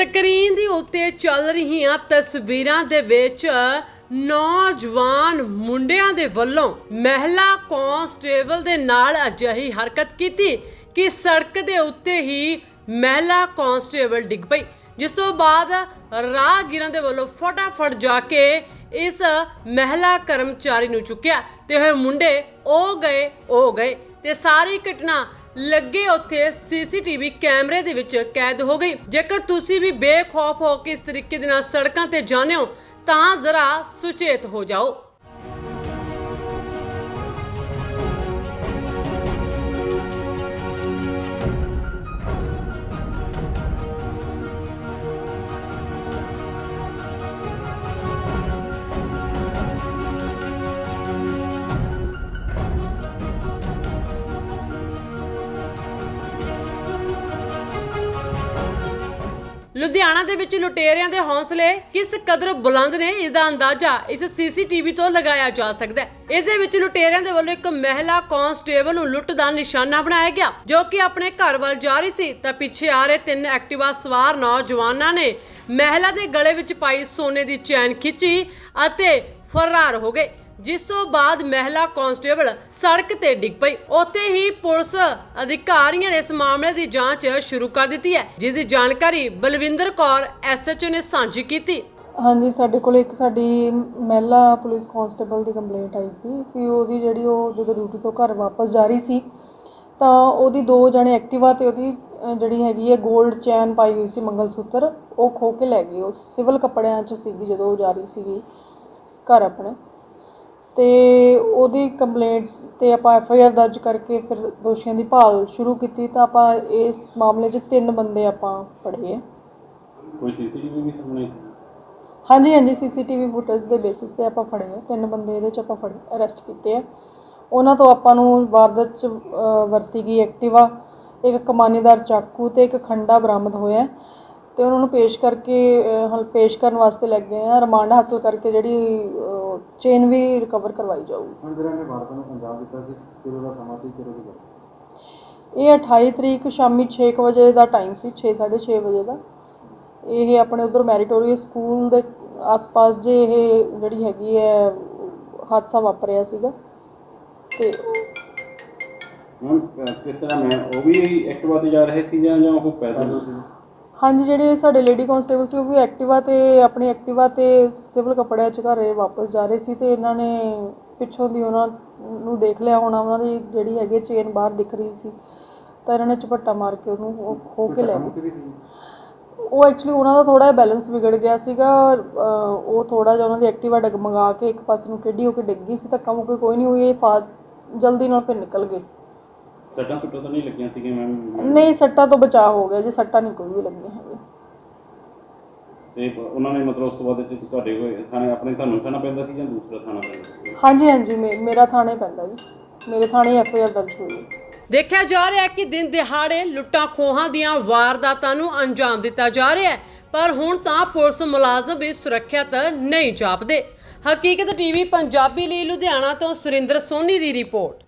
Screen ਦੇ ਉੱਤੇ ਚੱਲ ਰਹੀਆਂ ਤਸਵੀਰਾਂ ਦੇ ਵਿੱਚ ਨੌਜਵਾਨ ਮੁੰਡਿਆਂ ਦੇ ਵੱਲੋਂ ਮਹਿਲਾ ਕਾਂਸਟੇਬਲ ਦੇ ਨਾਲ ਅਜਿਹੀ ਹਰਕਤ ਕੀਤੀ ਕਿ ਸੜਕ ਦੇ ਉੱਤੇ ਹੀ ਮਹਿਲਾ ਕਾਂਸਟੇਬਲ ਡਿੱਗ ਪਈ, ਜਿਸ ਤੋਂ ਬਾਅਦ ਰਾਹਗੀਰਾਂ ਦੇ ਵੱਲੋਂ ਫਟਾਫਟ ਜਾ ਕੇ ਇਸ ਮਹਿਲਾ ਕਰਮਚਾਰੀ ਨੂੰ ਚੁੱਕਿਆ ਤੇ ਇਹ ਮੁੰਡੇ ਹੋ ਗਏ ਤੇ ਸਾਰੀ ਘਟਨਾ ਲੱਗੇ ਉੱਥੇ ਸੀਸੀਟੀਵੀ ਕੈਮਰੇ ਦੇ ਵਿੱਚ ਕੈਦ ਹੋ ਗਈ। ਜੇਕਰ ਤੁਸੀਂ ਵੀ ਬੇਖੌਫ ਹੋ ਕੇ ਇਸ ਤਰੀਕੇ ਦੇ ਨਾਲ ਸੜਕਾਂ ਤੇ ਜਾਂਦੇ ਹੋ ਤਾਂ ਜ਼ਰਾ ਸੁਚੇਤ ਹੋ ਜਾਓ। ਲੁਧਿਆਣਾ ਦੇ ਵਿੱਚ ਲੁਟੇਰਿਆਂ ਦੇ ਹੌਸਲੇ ਕਿਸ ਕਦਰ ਬੁਲੰਦ ਨੇ, ਇਸ ਦਾ ਅੰਦਾਜ਼ਾ ਇਸ ਸੀਸੀਟੀਵੀ ਤੋਂ ਲਗਾਇਆ ਜਾ ਸਕਦਾ ਹੈ। ਇਸ ਦੇ ਵਿੱਚ ਲੁਟੇਰਿਆਂ ਦੇ ਵੱਲੋਂ ਇੱਕ ਮਹਿਲਾ ਕਾਂਸਟੇਬਲ ਨੂੰ ਲੁੱਟ ਦਾ ਨਿਸ਼ਾਨਾ ਬਣਾਇਆ ਗਿਆ, ਜੋ ਕਿ ਆਪਣੇ ਘਰ ਵੱਲ ਜਾ ਰਹੀ ਸੀ ਤਾਂ ਪਿੱਛੇ ਆ ਰਹੇ 3 ਐਕਟਿਵਾ ਸਵਾਰ ਨੌਜਵਾਨਾਂ ਨੇ ਮਹਿਲਾ ਦੇ ਗਲੇ ਵਿੱਚ ਪਾਈ ਸੋਨੇ ਦੀ ਚੈਨ ਖਿੱਚੀ ਅਤੇ ਫਰਾਰ ਹੋ ਗਏ, ਜਿਸ ਤੋਂ ਬਾਅਦ ਮਹਿਲਾ ਕਾਂਸਟੇਬਲ ਸੜਕ ਤੇ ਡਿੱਗ ਪਈ। ਉੱਥੇ ਹੀ ਪੁਲਿਸ ਅਧਿਕਾਰੀਆਂ ਨੇ ਇਸ ਮਾਮਲੇ ਦੀ ਜਾਂਚ ਸ਼ੁਰੂ ਕਰ ਦਿੱਤੀ ਹੈ, ਜਿਸ ਦੀ ਜਾਣਕਾਰੀ ਬਲਵਿੰਦਰ ਕੌਰ SHO ਨੇ ਸਾਂਝੀ ਕੀਤੀ। ਹਾਂਜੀ, ਸਾਡੇ ਕੋਲ ਇੱਕ ਸਾਡੀ ਮਹਿਲਾ ਪੁਲਿਸ ਕਾਂਸਟੇਬਲ ਦੀ ਕੰਪਲੇਂਟ ਆਈ ਸੀ ਕਿ ਉਹਦੀ ਜਿਹੜੀ ਉਹ ਜਦੋਂ ਡਿਊਟੀ ਤੋਂ ਘਰ ਵਾਪਸ ਜਾ ਰਹੀ ਸੀ ਤਾਂ ਉਹਦੀ 2 ਜਣੇ ਐਕਟਿਵਾ ਤੇ ਉਹਦੀ ਜਿਹੜੀ ਹੈਗੀ ਹੈ 골ਡ ਚੈਨ ਪਾਈ ਹੋਈ ਸੀ, ਮੰਗਲ ਸੂਤਰ, ਉਹ ਖੋ ਕੇ ਲੈ ਗਏ। ਉਹ ਸਿਵਲ ਕੱਪੜਿਆਂ 'ਚ ਸੀਗੀ ਜਦੋਂ ਉਹ ਜਾ ਰਹੀ ਸੀਗੀ ਘਰ ਆਪਣੇ, ਤੇ ਉਹਦੀ ਕੰਪਲੇਂਟ ਤੇ ਆਪਾਂ FIR ਦਰਜ ਕਰਕੇ ਫਿਰ ਦੋਸ਼ੀਆਂ ਦੀ ਭਾਲ ਸ਼ੁਰੂ ਕੀਤੀ ਤਾਂ ਆਪਾਂ ਇਸ ਮਾਮਲੇ 'ਚ 3 ਬੰਦੇ ਆਪਾਂ ਫੜੇ ਆ। ਕੋਈ CCTV ਵੀ ਸਾਹਮਣੇ? ਹਾਂਜੀ, CCTV ਫੁਟੇਜ ਦੇ ਬੇਸਿਸ ਤੇ ਆਪਾਂ ਫੜੇ ਆ 3 ਬੰਦੇ, ਇਹਦੇ 'ਚ ਆਪਾਂ ਅਰੈਸਟ ਕੀਤੇ ਆ। ਉਹਨਾਂ ਤੋਂ ਆਪਾਂ ਨੂੰ ਵਾਰਦਾਤ 'ਚ ਵਰਤੀ ਗਈ ਐਕਟਿਵਾ, ਇੱਕ ਕਮਾਨੀਦਾਰ ਚਾਕੂ ਤੇ ਇੱਕ ਖੰਡਾ ਬਰਾਮਦ ਹੋਇਆ ਤੇ ਉਹਨਾਂ ਨੂੰ ਪੇਸ਼ ਕਰਨ ਵਾਸਤੇ ਲੱਗ ਗਏ ਆ। ਰਿਮਾਂਡ ਹਾਸਲ ਕਰਕੇ ਜਿਹੜੀ ਚੇਨ ਵੀ ਰਿਕਵਰ ਕਰਵਾਈ ਜਾਊਗੀ। ਹੁਣ ਜਿਹੜਾ ਨੇ ਵਾਰਦਾਤ ਨੂੰ ਪੰਜਾਬ ਦਿੱਤਾ ਸੀ, ਕਿਹੜਾ ਦਾ ਸਮਾਂ ਸੀ, ਕਿਹੜਾ ਦੀ ਗੱਲ? ਇਹ 28 ਤਰੀਕ ਸ਼ਾਮੀ 6 ਵਜੇ ਦਾ ਟਾਈਮ ਸੀ, 6:30 ਵਜੇ ਦਾ। ਇਹ ਆਪਣੇ ਉਧਰ ਮੈਰੀਟੋਰੀਅਸ ਸਕੂਲ ਦੇ ਆਸ-ਪਾਸ ਜੇ ਇਹ ਜਿਹੜੀ ਹੈਗੀ ਹੈ ਹਾਦਸਾ ਵਾਪਰਿਆ ਸੀਗਾ। ਤੇ ਹੁਣ ਕਿਸ ਤਰ੍ਹਾਂ ਉਹ ਵੀ ਐਕਟਿਵਾ ਤੇ ਜਾ ਰਹੇ ਸੀ ਜਾਂ ਉਹ ਪੈਦਲ ਸੀ? ਹਾਂਜੀ, ਜਿਹੜੇ ਸਾਡੇ ਲੇਡੀ ਕਾਂਸਟੇਬਲ ਸੀ ਉਹ ਵੀ ਐਕਟਿਵਾ ਤੇ ਸਿਵਲ ਕੱਪੜਿਆਂ 'ਚ ਘਰੇ ਵਾਪਸ ਜਾ ਰਹੇ ਸੀ ਤੇ ਇਹਨਾਂ ਨੇ ਪਿੱਛੋਂ ਦੀ ਉਹਨਾਂ ਨੂੰ ਦੇਖ ਲਿਆ ਹੋਣਾ, ਉਹਨਾਂ ਦੀ ਜਿਹੜੀ ਹੈਗੀ ਚੇਨ ਬਾਹਰ ਦਿਖ ਰਹੀ ਸੀ ਤਾਂ ਇਹਨਾਂ ਨੇ ਝਪੱਟਾ ਮਾਰ ਕੇ ਉਹਨੂੰ ਖੋ ਕੇ ਲੈ ਗਏ। ਉਹ ਐਕਚੁਅਲੀ ਉਹਨਾਂ ਦਾ ਥੋੜਾ ਜਿਹਾ ਬੈਲੈਂਸ ਵਿਗੜ ਗਿਆ ਸੀਗਾ, ਉਹ ਥੋੜਾ ਜਿਹਾ ਉਹਨਾਂ ਦੀ ਐਕਟਿਵਾ ਡਗਮਗਾ ਕੇ ਇੱਕ ਪਾਸੇ ਨੂੰ ਟੇਢੀ ਹੋ ਕੇ ਡਿੱਗ ਗਈ ਸੀ। ਧੱਕਾ ਮੁੱਕੀ ਕੋਈ ਨਹੀਂ ਹੋਈ, ਇਹ ਜਲਦੀ ਨਾਲ ਫਿਰ ਨਿਕਲ ਗਏ। ਸੱਟਾਂ ਤਾਂ ਨਹੀਂ ਲੱਗੀਆਂ ਸੀਗੀਆਂ ਮੈਮ? ਨਹੀਂ, ਸੱਟਾਂ ਤੋਂ ਬਚਾਅ ਹੋ ਗਿਆ ਜੀ, ਸੱਟਾਂ ਨਹੀਂ ਕੋਈ ਵੀ ਲੱਗੀਆਂ ਹੈਗੀਆਂ। ਤੇ ਉਹਨਾਂ ਨੇ ਮਤਲਬ ਉਸ ਤੋਂ ਬਾਅਦ ਤੁਹਾਡੇ ਕੋਲ ਥਾਣੇ ਤੁਹਾਨੂੰ ਥਾਣਾ ਪੈਂਦਾ ਸੀ ਜਾਂ ਦੂਸਰਾ ਥਾਣਾ ਪੈਂਦਾ? ਹਾਂਜੀ, ਮੇਰਾ ਥਾਣੇ ਪੈਂਦਾ ਜੀ, ਮੇਰੇ ਥਾਣੇ FIR ਦਰਜ ਹੋਈ ਹੈ। ਦੇਖਿਆ ਜਾ ਰਿਹਾ ਹੈ ਕਿ ਦਿਨ ਦਿਹਾੜੇ ਲੁੱਟਾਂ ਖੋਹਾਂ ਦੀਆਂ ਵਾਰਦਾਤਾਂ ਨੂੰ ਅੰਜਾਮ ਦਿੱਤਾ ਜਾ ਰਿਹਾ ਹੈ, ਪਰ ਹੁਣ ਤਾਂ ਪੁਲਿਸ ਮੁਲਾਜ਼ਮ ਵੀ ਸੁਰੱਖਿਅਤ ਨਹੀਂ ਜਾਪਦੇ। ਹਕੀਕਤ TV ਪੰਜਾਬੀ ਲਈ ਲੁਧਿਆਣਾ ਤੋਂ ਸੁਰਿੰਦਰ ਸੋਨੀ ਦੀ ਰਿਪੋਰਟ।